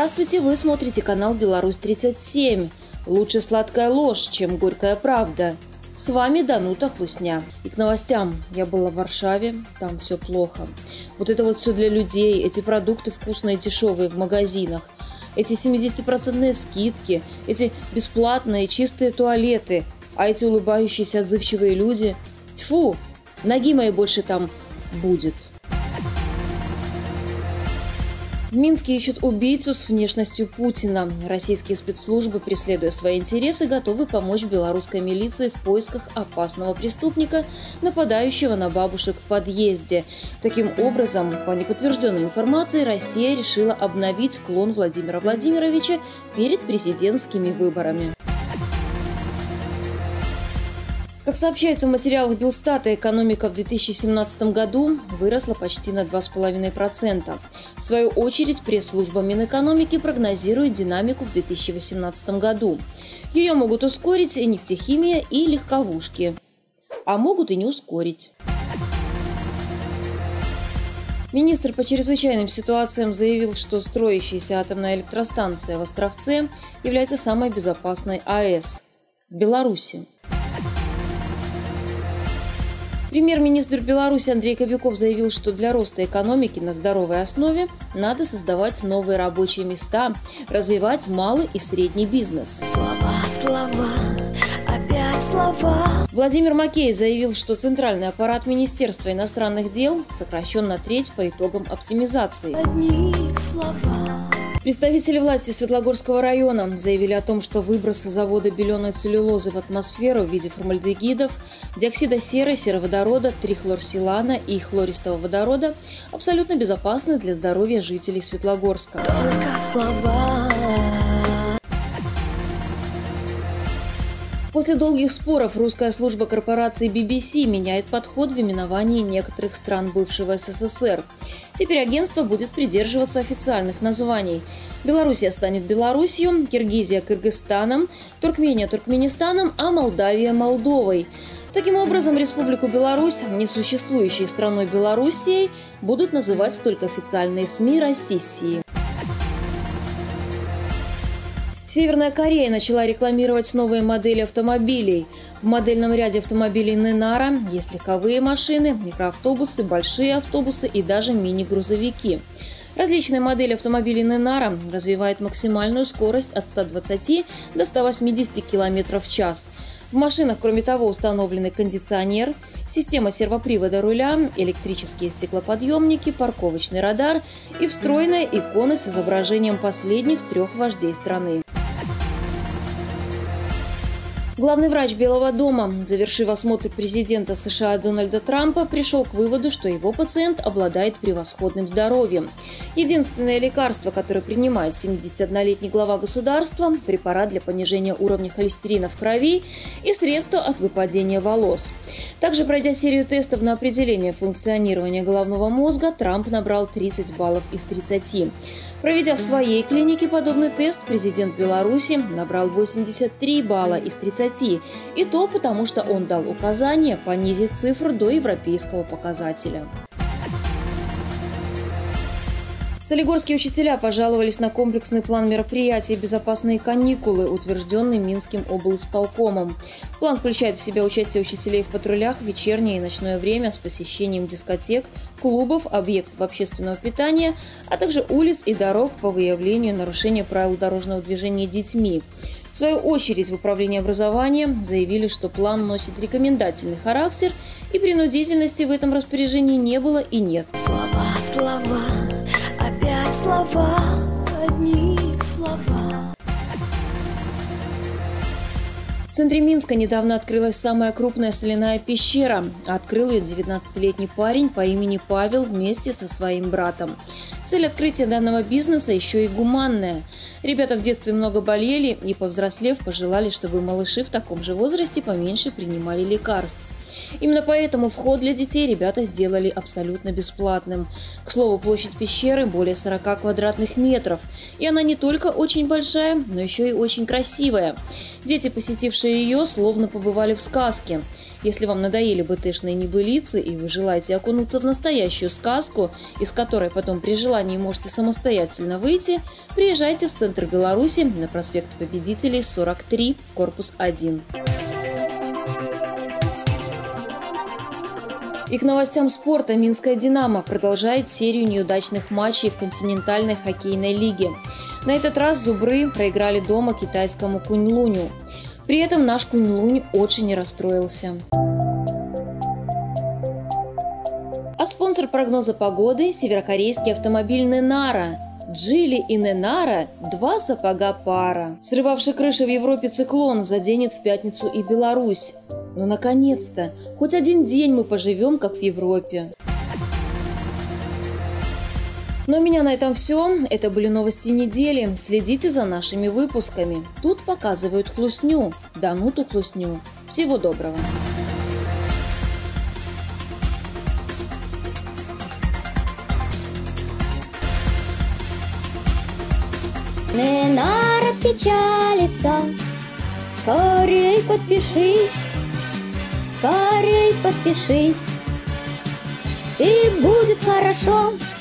Здравствуйте, вы смотрите канал «Беларусь-37». Лучше сладкая ложь, чем горькая правда. С вами Данута Хлусня. И к новостям. Я была в Варшаве, там все плохо. Вот это вот все для людей, эти продукты вкусные, дешевые в магазинах. Эти 70% скидки, эти бесплатные чистые туалеты, а эти улыбающиеся отзывчивые люди. Тьфу, ноги моей больше там будет. В Минске ищут убийцу с внешностью Путина. Российские спецслужбы, преследуя свои интересы, готовы помочь белорусской милиции в поисках опасного преступника, нападающего на бабушек в подъезде. Таким образом, по неподтвержденной информации, Россия решила обновить клон Владимира Владимировича перед президентскими выборами. Как сообщается в материалах Белстата, экономика в 2017 году выросла почти на 2,5%. В свою очередь, пресс-служба Минэкономики прогнозирует динамику в 2018 году. Ее могут ускорить и нефтехимия, и легковушки. А могут и не ускорить. Министр по чрезвычайным ситуациям заявил, что строящаяся атомная электростанция в Островце является самой безопасной АЭС в Беларуси. Премьер-министр Беларуси Андрей Кобяков заявил, что для роста экономики на здоровой основе надо создавать новые рабочие места, развивать малый и средний бизнес. Слова, опять слова. Владимир Макей заявил, что центральный аппарат Министерства иностранных дел сокращен на треть по итогам оптимизации. Одни слова. Представители власти Светлогорского района заявили о том, что выбросы завода беленой целлюлозы в атмосферу в виде формальдегидов, диоксида серы, сероводорода, трихлорсилана и хлористого водорода абсолютно безопасны для здоровья жителей Светлогорска. Только слова. После долгих споров русская служба корпорации BBC меняет подход в именовании некоторых стран бывшего СССР. Теперь агентство будет придерживаться официальных названий. Белоруссия станет Белоруссией, Киргизия – Кыргызстаном, Туркмения – Туркменистаном, а Молдавия – Молдовой. Таким образом, Республику Беларусь, несуществующей страной Белоруссией, будут называть только официальные СМИ России. Северная Корея начала рекламировать новые модели автомобилей. В модельном ряде автомобилей Ненара есть легковые машины, микроавтобусы, большие автобусы и даже мини-грузовики. Различные модели автомобилей Ненара развивают максимальную скорость от 120 до 180 км в час. В машинах, кроме того, установлены кондиционер, система сервопривода руля, электрические стеклоподъемники, парковочный радар и встроенная икона с изображением последних 3 вождей страны. Главный врач Белого дома, завершив осмотр президента США Дональда Трампа, пришел к выводу, что его пациент обладает превосходным здоровьем. Единственное лекарство, которое принимает 71-летний глава государства – препарат для понижения уровня холестерина в крови и средство от выпадения волос. Также, пройдя серию тестов на определение функционирования головного мозга, Трамп набрал 30 баллов из 30. Проведя в своей клинике подобный тест, президент Беларуси набрал 83 балла из 30. И то потому, что он дал указание понизить цифру до европейского показателя. Солигорские учителя пожаловались на комплексный план мероприятий «Безопасные каникулы», утвержденный Минским облисполкомом. План включает в себя участие учителей в патрулях в вечернее и ночное время с посещением дискотек, клубов, объектов общественного питания, а также улиц и дорог по выявлению нарушения правил дорожного движения детьми. В свою очередь в управлении образования заявили, что план носит рекомендательный характер и принудительности в этом распоряжении не было и нет. Слова, опять слова, одни слова. В центре Минска недавно открылась самая крупная соляная пещера. Открыл ее 19-летний парень по имени Павел вместе со своим братом. Цель открытия данного бизнеса еще и гуманная. Ребята в детстве много болели и, повзрослев, пожелали, чтобы малыши в таком же возрасте поменьше принимали лекарств. Именно поэтому вход для детей ребята сделали абсолютно бесплатным. К слову, площадь пещеры более 40 квадратных метров, и она не только очень большая, но еще и очень красивая. Дети, посетившие ее, словно побывали в сказке. Если вам надоели БТшные небылицы и вы желаете окунуться в настоящую сказку, из которой потом при желании можете самостоятельно выйти, приезжайте в центр Беларуси на проспект Победителей, 43, корпус 1. И к новостям спорта. Минская «Динамо» продолжает серию неудачных матчей в континентальной хоккейной лиге. На этот раз «Зубры» проиграли дома китайскому Куньлуню. При этом наш Куньлунь очень не расстроился. А спонсор прогноза погоды – северокорейский автомобиль «Ненара». Джили и Ненара – два сапога пара. Срывавший крыши в Европе циклон заденет в пятницу и Беларусь. Ну, наконец-то! Хоть один день мы поживем, как в Европе. Но у меня на этом все. Это были новости недели. Следите за нашими выпусками. Тут показывают хлусню. Дануту хлусню. Всего доброго. Ненара печалится, скорей подпишись, и будет хорошо.